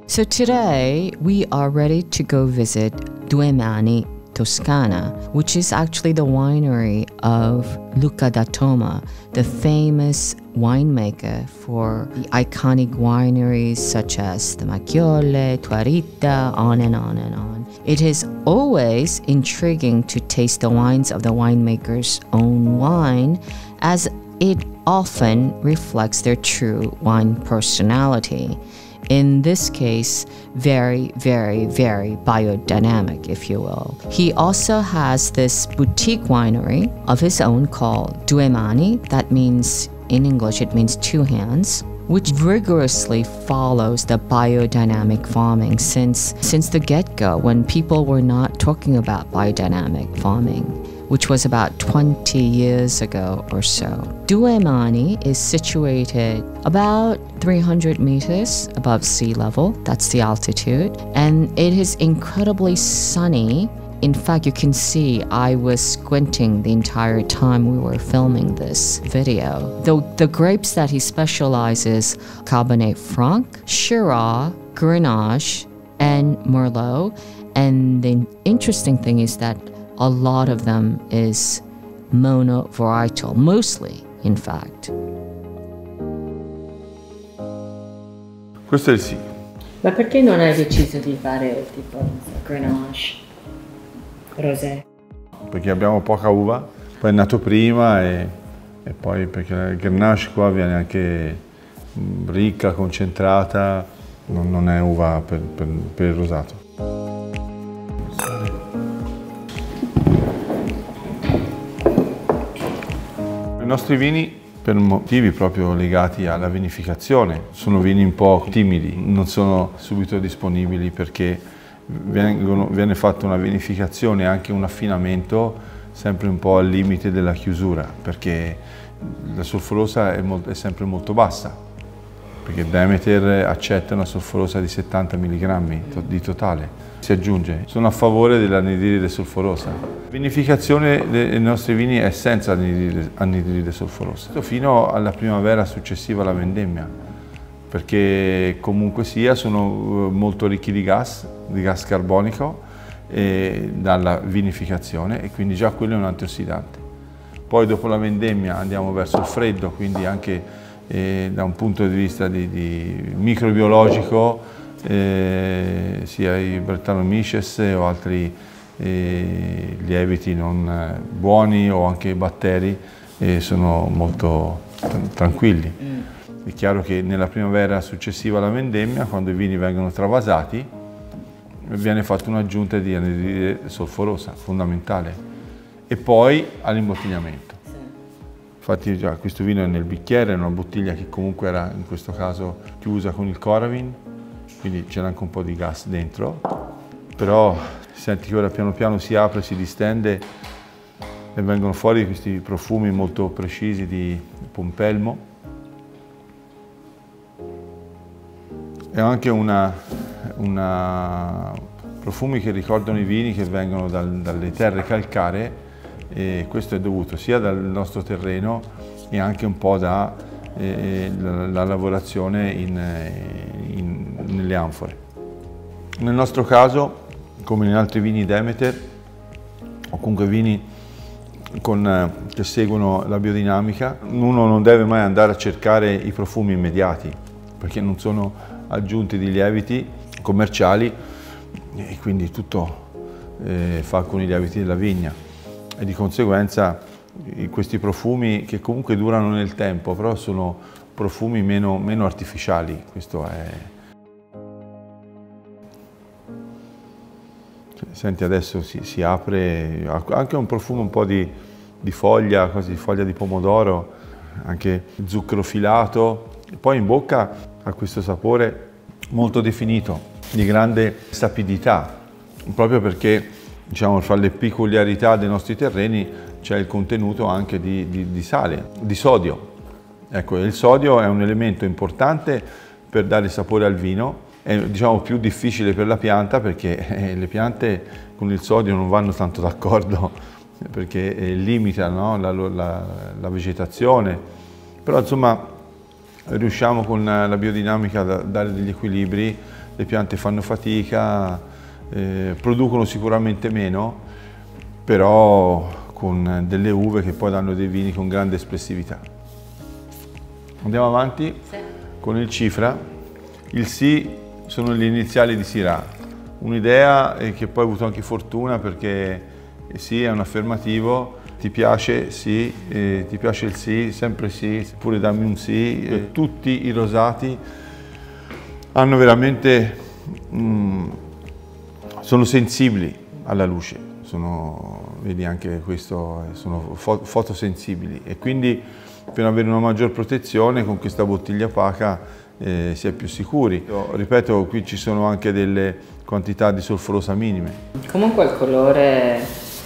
So today we are ready to go visit Due Mani, Toscana, which is actually the winery of Luca da Toma, the famous winemaker for the iconic wineries such as the Macchiole, Tuarita, on and on and on. It is always intriguing to taste the wines of the winemaker's own wine, as it often reflects their true wine personality. In this case, very, very, very biodynamic, if you will. He also has this boutique winery of his own called Due Mani. That means, in English, it means two hands, which rigorously follows the biodynamic farming since the get-go, when people were not talking about biodynamic farming, which was about 20 years ago or so. Due Mani is situated about 300 meters above sea level. That's the altitude. And it is incredibly sunny. In fact, you can see I was squinting the entire time we were filming this video. The grapes that he specializes, Cabernet Franc, Shiraz, Grenache, and Merlot. And the interesting thing is that a lot of them is monovarietal, mostly, in fact. Questo è il sì. Ma perché non hai deciso di fare tipo Grenache, Rosé? Perché abbiamo poca uva, poi è nato prima e poi perché il Grenache qua viene anche ricca, concentrata, non è uva per il rosato. I nostri vini, per motivi proprio legati alla vinificazione, sono vini un po' timidi, non sono subito disponibili perché viene fatta una vinificazione e anche un affinamento sempre un po' al limite della chiusura, perché la solforosa è sempre molto bassa, perché Demeter accetta una solforosa di 70 mg di totale. Si aggiunge. Sono a favore dell'anidride solforosa. La vinificazione dei nostri vini è senza anidride solforosa, fino alla primavera successiva alla vendemmia, perché comunque sia sono molto ricchi di gas carbonico dalla vinificazione, e quindi già quello è un antiossidante. Poi dopo la vendemmia andiamo verso il freddo, quindi anche da un punto di vista di microbiologico, sia i Brettanomyces o altri lieviti non buoni o anche i batteri sono molto tranquilli. È chiaro che nella primavera successiva alla vendemmia, quando i vini vengono travasati, viene fatta un'aggiunta di anidride solforosa, fondamentale, e poi all'imbottigliamento. Infatti già questo vino è nel bicchiere, è una bottiglia che comunque era in questo caso chiusa con il Coravin, quindi c'era anche un po' di gas dentro, però senti che ora piano piano si apre, si distende e vengono fuori questi profumi molto precisi di pompelmo. E anche profumi che ricordano i vini che vengono dalle terre calcaree, e questo è dovuto sia dal nostro terreno e anche un po' dalla lavorazione nelle anfore. Nel nostro caso, come in altri vini Demeter, o comunque vini che seguono la biodinamica, uno non deve mai andare a cercare i profumi immediati, perché non sono aggiunti di lieviti commerciali, e quindi tutto fa con i lieviti della vigna, e di conseguenza questi profumi, che comunque durano nel tempo, però sono profumi meno artificiali. Questo è. Senti, adesso si apre anche un profumo un po' di foglia, quasi foglia di pomodoro, anche zucchero filato, e poi in bocca ha questo sapore molto definito, di grande sapidità, proprio perché, diciamo, fra le peculiarità dei nostri terreni c'è il contenuto anche di sale, di sodio. Ecco, il sodio è un elemento importante per dare sapore al vino, è, diciamo, più difficile per la pianta, perché le piante con il sodio non vanno tanto d'accordo, perché limita, no, la vegetazione, però insomma riusciamo con la biodinamica a dare degli equilibri le piante fanno fatica, producono sicuramente meno, però con delle uve che poi danno dei vini con grande espressività. Andiamo avanti con il Cifra. Il Si sono gli iniziali di Syrah, un'idea che poi ho avuto anche fortuna perché sì è un affermativo, ti piace sì, ti piace il sì, sempre sì, pure dammi un sì. Tutti i rosati hanno veramente, sono sensibili alla luce, vedi anche questo, sono fotosensibili e quindi per avere una maggior protezione con questa bottiglia opaca si è più sicuri. Ripeto, qui ci sono anche delle quantità di solforosa minime. Comunque il colore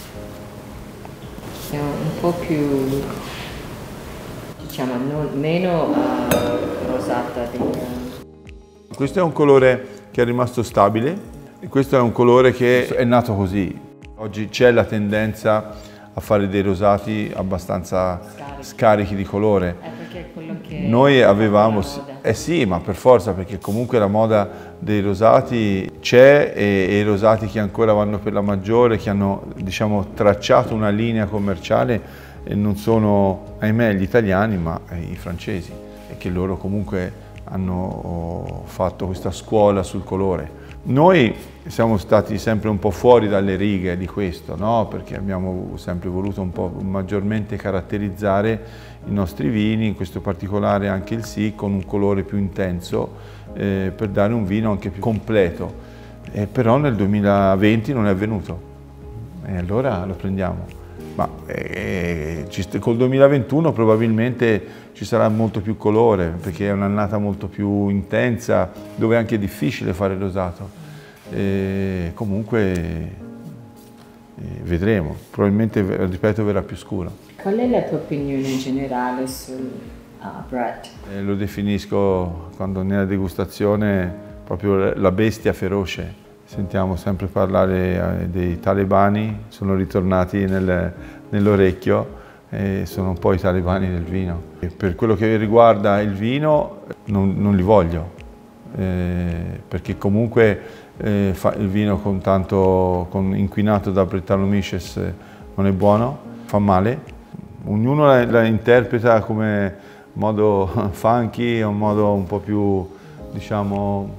è un po' più, diciamo, meno rosata di... Questo è un colore che è rimasto stabile e questo è un colore che è nato così. Oggi c'è la tendenza a fare dei rosati abbastanza scarichi di colore. Perché è quello che noi avevamo, sì, ma per forza, perché comunque la moda dei rosati c'è e i rosati che ancora vanno per la maggiore, che hanno, diciamo, tracciato una linea commerciale, non sono, ahimè, gli italiani, ma i francesi, e che loro comunque hanno fatto questa scuola sul colore. Noi siamo stati sempre un po' fuori dalle righe di questo, no? Perché abbiamo sempre voluto un po' maggiormente caratterizzare i nostri vini, in questo particolare anche il Si, con un colore più intenso per dare un vino anche più completo. Però nel 2020 non è avvenuto e allora lo prendiamo. Ma col 2021 probabilmente ci sarà molto più colore perché è un'annata molto più intensa dove è anche difficile fare rosato. Comunque vedremo, probabilmente, ripeto, verrà più scuro. Qual è la tua opinione in generale sul Brett? Lo definisco, quando nella degustazione, proprio la bestia feroce. Sentiamo sempre parlare dei talebani, sono ritornati nell'orecchio e sono un po' i talebani del vino. E per quello che riguarda il vino non li voglio, perché comunque il vino con inquinato da Brettanomyces non è buono, fa male. Ognuno la interpreta come modo funky, un modo un po' più, diciamo,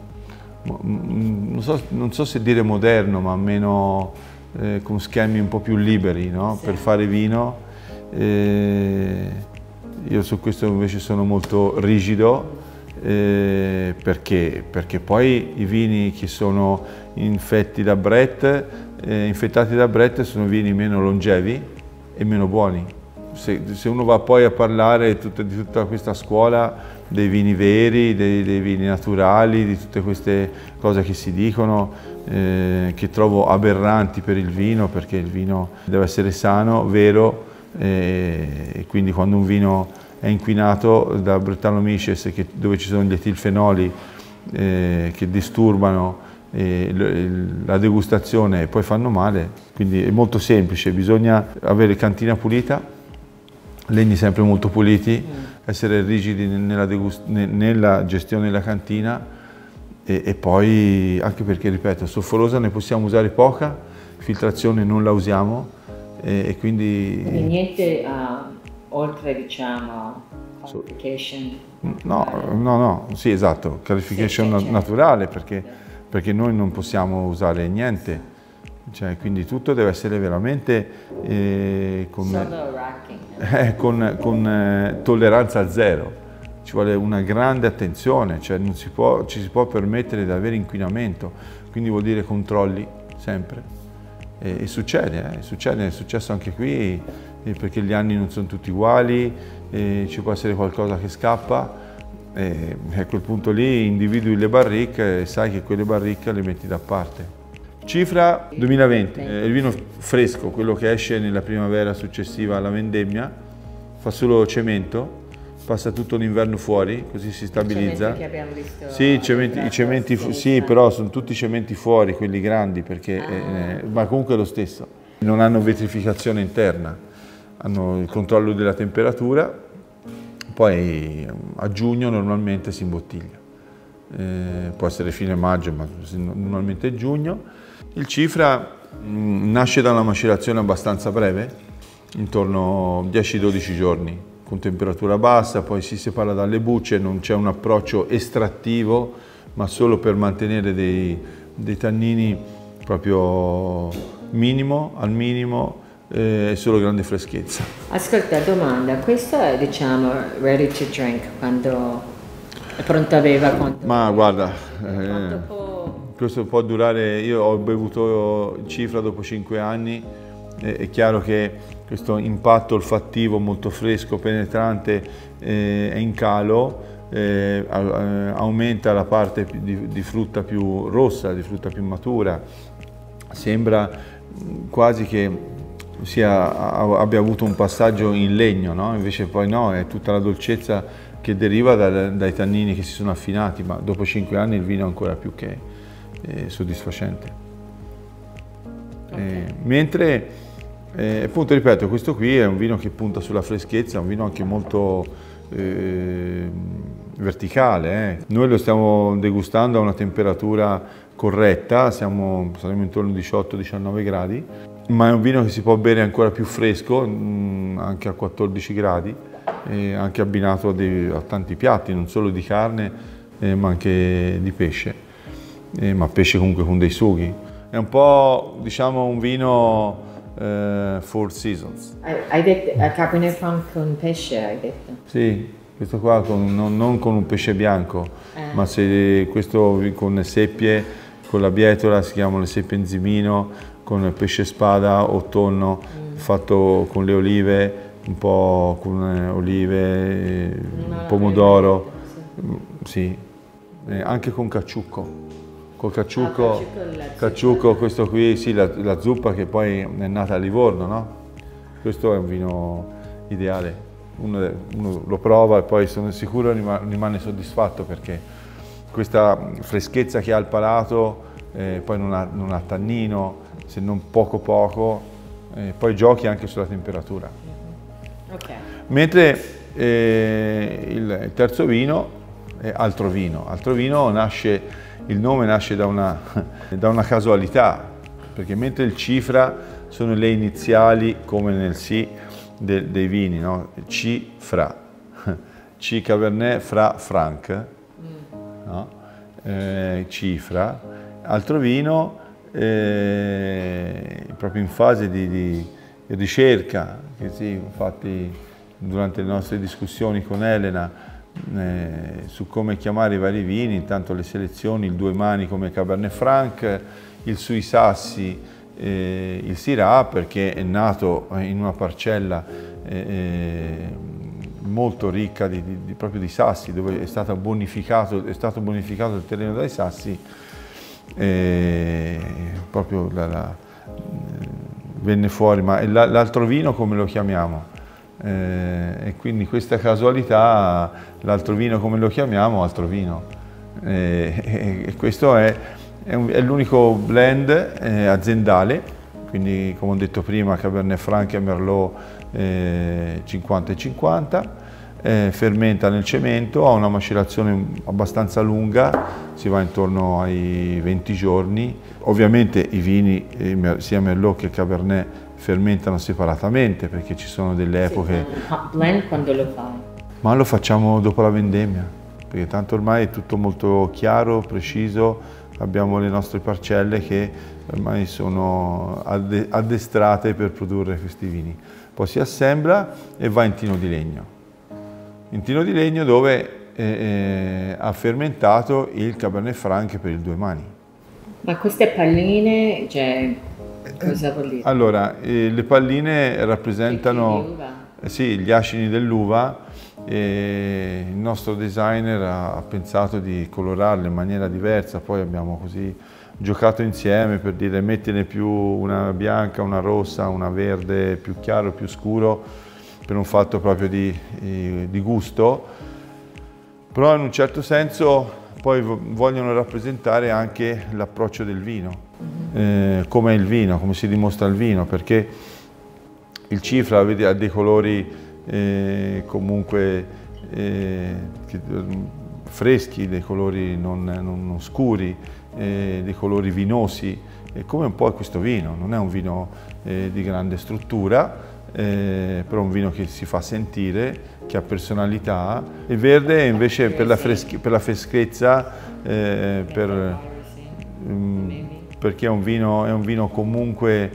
non so se dire moderno, ma meno con schemi un po' più liberi, no? Sì. Per fare vino. Io su questo invece sono molto rigido, perché poi i vini che sono infettati da Brett sono vini meno longevi e meno buoni. Se uno va poi a parlare di tutta questa scuola dei vini veri, dei vini naturali, di tutte queste cose che si dicono, che trovo aberranti per il vino, perché il vino deve essere sano, vero, e quindi quando un vino è inquinato da Brettanomyces, dove ci sono gli etilfenoli che disturbano la degustazione e poi fanno male, quindi è molto semplice, bisogna avere cantina pulita, legni sempre molto puliti, essere rigidi nella gestione della cantina e poi, anche perché, ripeto, solforosa ne possiamo usare poca, filtrazione non la usiamo e quindi... niente oltre, diciamo, clarification? No, sì, esatto, clarification sì, naturale, perché noi non possiamo usare niente. Cioè, quindi tutto deve essere veramente con tolleranza zero. Ci vuole una grande attenzione, cioè ci si può permettere di avere inquinamento, quindi vuol dire controlli sempre. E succede, è successo anche qui, perché gli anni non sono tutti uguali, ci può essere qualcosa che scappa, e a quel punto lì individui le barrique e sai che quelle barrique le metti da parte. Cifra 2020, il vino fresco, quello che esce nella primavera successiva alla vendemmia, fa solo cemento, passa tutto l'inverno fuori, così si stabilizza. I cementi che abbiamo visto. Sì, i cementi sì, però sono tutti cementi fuori, quelli grandi, perché, ma comunque è lo stesso. Non hanno vetrificazione interna, hanno il controllo della temperatura, poi a giugno normalmente si imbottiglia. può essere fine maggio, ma normalmente giugno. Il Cifra nasce da una macerazione abbastanza breve, intorno a 10-12 giorni, con temperatura bassa, poi si separa dalle bucce, non c'è un approccio estrattivo, ma solo per mantenere dei tannini proprio al minimo, e solo grande freschezza. Ascolta, domanda, questo è diciamo ready to drink quando è pronto a bere? Ma guarda, Quanto questo può durare, io ho bevuto Cifra dopo 5 anni, è chiaro che questo impatto olfattivo molto fresco, penetrante, è in calo, aumenta la parte di frutta più rossa, di frutta più matura, sembra quasi che abbia avuto un passaggio in legno, no? Invece poi no, è tutta la dolcezza che deriva dai tannini che si sono affinati, ma dopo 5 anni il vino è ancora più che soddisfacente. Okay. Mentre, appunto, ripeto, questo qui è un vino che punta sulla freschezza, è un vino anche molto verticale. Noi lo stiamo degustando a una temperatura corretta, saremo intorno ai 18-19 gradi, ma è un vino che si può bere ancora più fresco, anche a 14 gradi, anche abbinato a tanti piatti, non solo di carne, ma anche di pesce, ma pesce comunque con dei sughi. È un po', diciamo, un vino Four Seasons. Hai detto Cabernet Franc con pesce, hai detto? Sì, questo qua non con un pesce bianco, ma questo con seppie, con la bietola, si chiamano le seppie enzimino, con pesce spada o tonno, fatto con le olive, un po' con olive, pomodoro, sì, anche con cacciucco. Col cacciucco, questo qui, sì, la zuppa che poi è nata a Livorno, no? Questo è un vino ideale, uno lo prova e poi sono sicuro rimane soddisfatto, perché questa freschezza che ha il palato, poi non ha tannino, se non poco, poi giochi anche sulla temperatura. Okay. Mentre il terzo vino è Altro Vino nasce. Il nome nasce da una casualità, perché mentre il Cifra sono le iniziali, come nel C, dei vini, no? Cifra, C Cabernet, Fra Franc, no? Cifra. Altro Vino, proprio in fase di ricerca, che sì, infatti durante le nostre discussioni con Elena, su come chiamare i vari vini, intanto le selezioni, il Due Mani come Cabernet Franc, il Sui Sassi, il Syrah, perché è nato in una parcella molto ricca proprio di sassi, dove è stato bonificato il terreno dai sassi, proprio venne fuori. Ma l'altro vino come lo chiamiamo? E quindi questa casualità, l'altro vino come lo chiamiamo? Altro Vino. E questo è l'unico blend aziendale, quindi come ho detto prima Cabernet Franc e Merlot 50 e 50, fermenta nel cemento, ha una macerazione abbastanza lunga, si va intorno ai 20 giorni. Ovviamente i vini, sia Merlot che Cabernet, fermentano separatamente, perché ci sono delle epoche. Blend quando lo fai? Ma lo facciamo dopo la vendemmia, perché tanto ormai è tutto molto chiaro, preciso, abbiamo le nostre parcelle che ormai sono addestrate per produrre questi vini. Poi si assembla e va in tino di legno. In tino di legno dove ha fermentato il Cabernet Franc per il Due Mani. Ma queste palline, cioè, cosa vuol dire? Allora, le palline rappresentano sì, gli acini dell'uva, e il nostro designer ha pensato di colorarle in maniera diversa, poi abbiamo così giocato insieme per dire mettine più una bianca, una rossa, una verde, più chiaro, più scuro, per un fatto proprio di gusto, però in un certo senso poi vogliono rappresentare anche l'approccio del vino, come è il vino, come si dimostra il vino, perché il Cifra ha dei colori comunque freschi, dei colori non scuri, dei colori vinosi, come un po' questo vino. Non è un vino di grande struttura, però un vino che si fa sentire, che ha personalità. Il verde invece per la freschezza, perché è un vino comunque,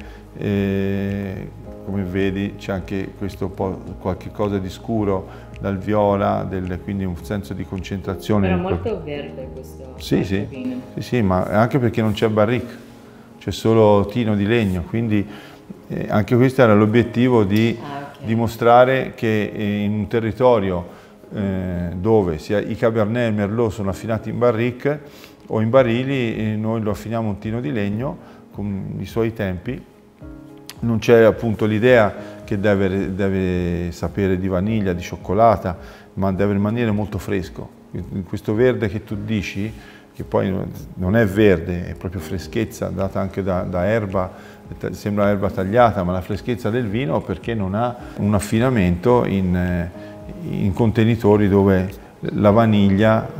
come vedi c'è anche questo po' qualche cosa di scuro dal viola, quindi un senso di concentrazione. Però molto verde questo vino. Sì, ma anche perché non c'è barrique, c'è solo tino di legno, quindi anche questo era l'obiettivo di dimostrare che in un territorio dove sia i Cabernet e il Merlot sono affinati in barrique o in barili, noi lo affiniamo in tino di legno con i suoi tempi. Non c'è appunto l'idea che deve sapere di vaniglia, di cioccolata, ma deve rimanere molto fresco. Questo verde che tu dici, che poi non è verde, è proprio freschezza data anche da erba, sembra erba tagliata, ma la freschezza del vino perché non ha un affinamento in contenitori dove la vaniglia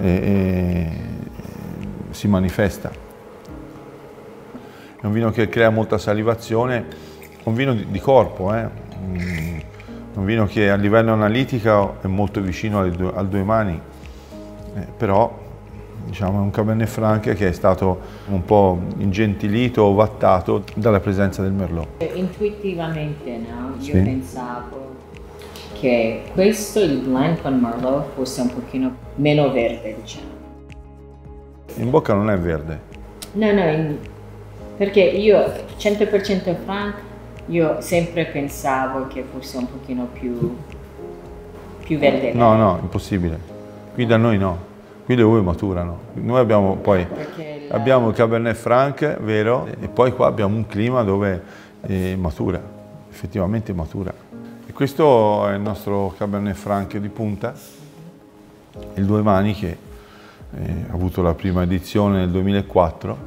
si manifesta. È un vino che crea molta salivazione, un vino di corpo, un vino che a livello analitico è molto vicino al Due Mani, però diciamo è un Cabernet Franc che è stato un po' ingentilito o vattato dalla presenza del Merlot. Intuitivamente, no? Io pensavo che questo, il blend con Merlot, fosse un pochino meno verde, diciamo. In bocca non è verde. No, perché io 100% Franc, io sempre pensavo che fosse un pochino più verde. No, impossibile. Qui da noi no. Qui le uve maturano. Noi abbiamo abbiamo il Cabernet Franc, vero, e poi qua abbiamo un clima dove matura, effettivamente matura. E questo è il nostro Cabernet Franc di punta, il Due Mani, che ha avuto la prima edizione nel 2004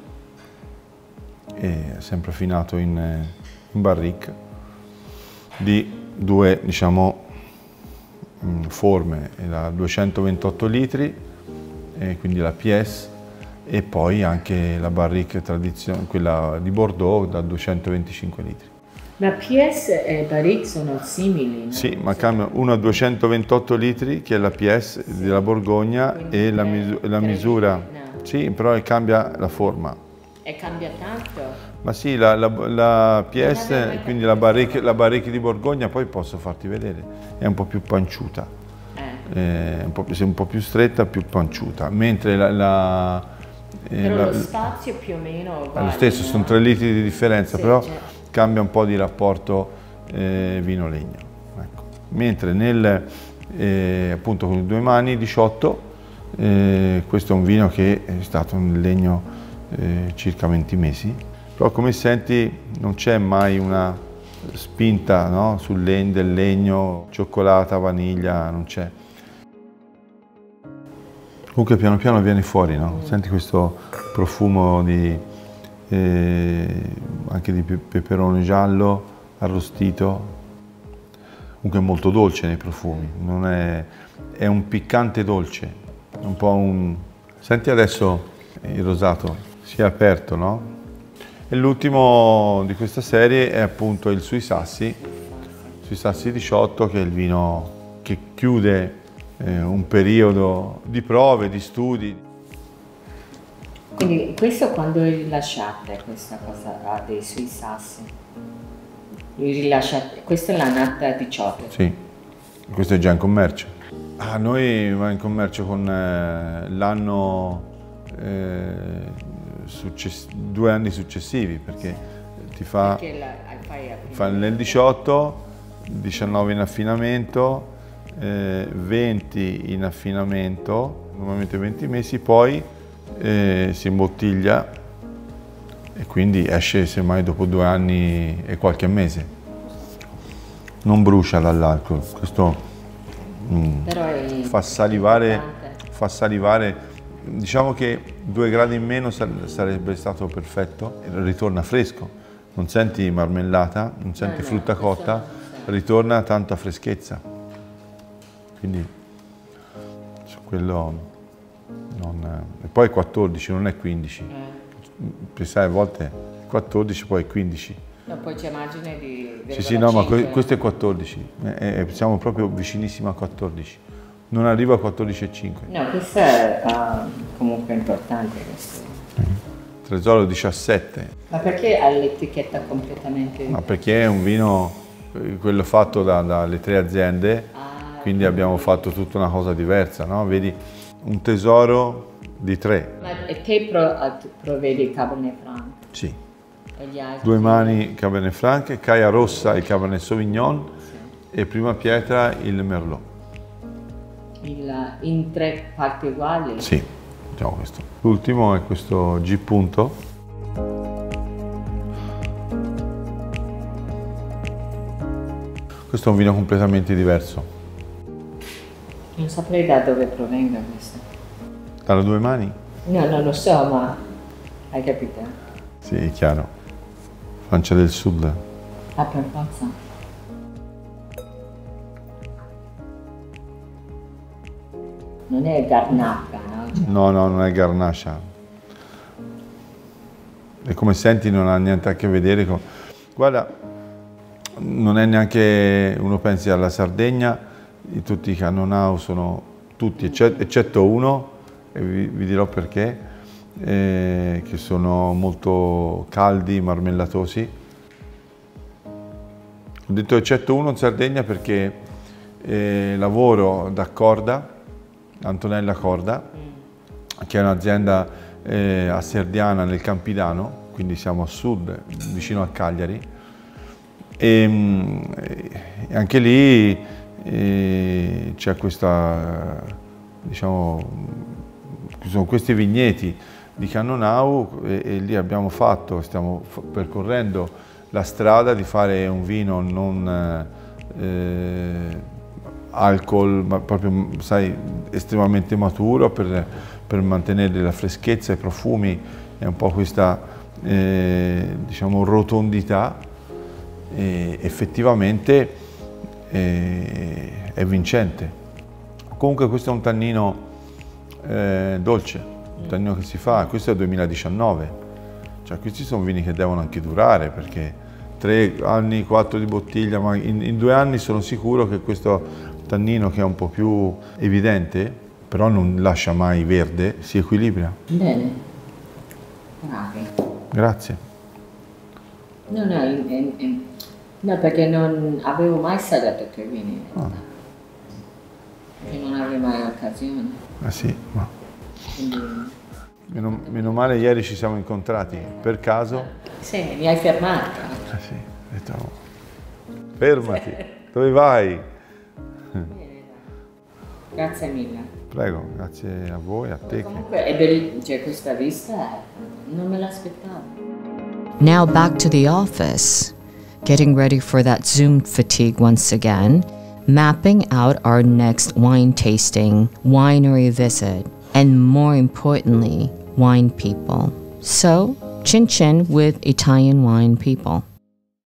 e è sempre affinato in barrique di due, diciamo, forme, da 228 litri, quindi la PS, e poi anche la barrique tradizionale, quella di Bordeaux, da 225 litri. Ma PS e barrique sono simili, no? Sì, ma cambia uno a 228 litri, che è la PS della Borgogna, e la misura. No. Sì, però cambia la forma. E cambia tanto? Ma sì, la PS, quindi la barrique di Borgogna, poi posso farti vedere, è un po' più panciuta, è un po' più stretta, più panciuta, mentre però lo spazio più o meno è lo stesso, no? Sono 3 litri di differenza, sì, però cambia un po' di rapporto vino-legno. Ecco. Mentre appunto con i Due Mani 18, questo è un vino che è stato nel legno circa 20 mesi. Però come senti non c'è mai una spinta, no? Del legno, cioccolata, vaniglia, non c'è. Comunque piano piano viene fuori, no? Senti questo profumo anche di peperone giallo, arrostito. Comunque è molto dolce nei profumi, è un piccante dolce, un po' Senti adesso il rosato, si è aperto, no? E l'ultimo di questa serie è appunto il Sui Sassi 18, che è il vino che chiude un periodo di prove, di studi. Quindi questo quando rilasciate questa cosa dei Sui Sassi? Questa è la nata 18? Sì, questo è già in commercio. Noi va in commercio con l'anno 2 anni successivi, perché fa nel 18, 19 in affinamento, 20 in affinamento, normalmente 20 mesi, poi si imbottiglia e quindi esce semmai dopo 2 anni e qualche mese. Non brucia dall'alcol, questo fa salivare. Diciamo che 2 gradi in meno sarebbe stato perfetto, ritorna fresco, non senti marmellata, non senti frutta cotta, ritorna tanta freschezza. Quindi su quello e poi 14, non è 15. Pensare a volte 14, poi 15. No, poi c'è margine di... Sì, no, ma questo è 14, siamo proprio vicinissimi a 14. Non arriva a 14,5. No, questo è comunque importante. Questo. Tresolo 17. Ma perché ha l'etichetta completamente... Ma perché è un vino, quello fatto dalle 3 aziende, quindi abbiamo fatto tutta una cosa diversa, no? Vedi, un tesoro di 3. Ma te provvedi Cabernet Franc? Sì. E gli altri? 2 mani Cabernet Franc, Caia Rossa il Cabernet Sauvignon e Prima Pietra il Merlot. In 3 parti uguali? Sì, diciamo questo. L'ultimo è questo G punto. Questo è un vino completamente diverso. Non saprei da dove provenga questo. Dalle 2 mani? No, non lo so, ma hai capito? Sì, è chiaro. Francia del Sud. Ah, per forza. Non è Garnacha, no? Cioè... No, non è Garnacha. E come senti non ha niente a che vedere con... Guarda, non è neanche... Uno pensi alla Sardegna, tutti i Cannonau sono tutti, eccetto uno, e vi dirò perché, che sono molto caldi, marmellatosi. Ho detto eccetto uno in Sardegna perché lavoro da Corda, Antonella Corda, che è un'azienda a Serdiana nel Campidano, quindi siamo a sud, vicino a Cagliari, e anche lì c'è questa, diciamo, sono questi vigneti di Cannonau e lì abbiamo fatto, stiamo percorrendo la strada di fare un vino non alcol, ma proprio, sai, estremamente maturo per mantenere la freschezza, i profumi e un po' questa, diciamo, rotondità. E effettivamente è vincente. Comunque questo è un tannino dolce, un tannino che si fa, questo è 2019, cioè questi sono vini che devono anche durare perché 3 anni, 4 di bottiglia, ma in 2 anni sono sicuro che questo tannino che è un po' più evidente, però non lascia mai verde, si equilibra. Bene, bravi. Grazie. No, perché non avevo mai assaggiato tre vini in realtà. Perché non avevo mai occasione. Sì, ma... Quindi... Meno male ieri ci siamo incontrati, per caso. Sì, mi hai fermato. Sì, ho detto, fermati, dove vai? Bene, grazie mille. Prego, grazie a voi, a te. Comunque è bellissima, cioè questa vista non me l'aspettavo. Now back to the office, getting ready for that Zoom fatigue once again, mapping out our next wine tasting, winery visit, and more importantly, wine people. So, chin chin with Italian wine people.